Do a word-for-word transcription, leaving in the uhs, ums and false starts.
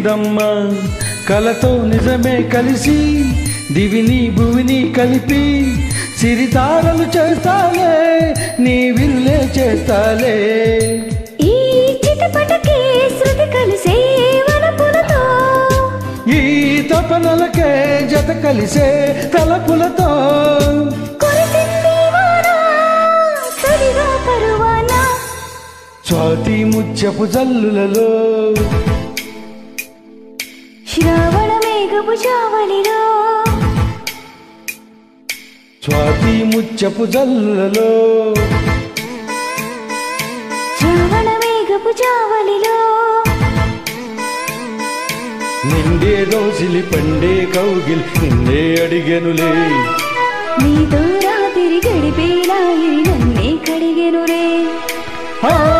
వచ్చిందమ్మా కలతో నిజమే కలిసి దివిని భువిని కలిపి సిరితారలు చేస్తాలే నీ విరులే చేస్తాలే ఈ చిటపటకే శృతి కలిసే వలపులతో ఈ తపనలకే జత కలిసే తలపులతో స్వాతి ముత్యపు జల్లులలో శ్రావణ మేఘపు చావలిలో స్వాతి ముత్యపు జల్లులలో శ్రావణ మేఘపు చావలిలో నిండే దోసిలి పండే కౌగిల్ నిన్నే అడిగెనులే నీతో రాత్రి గడిపేలా నన్నే కడిగెనురే.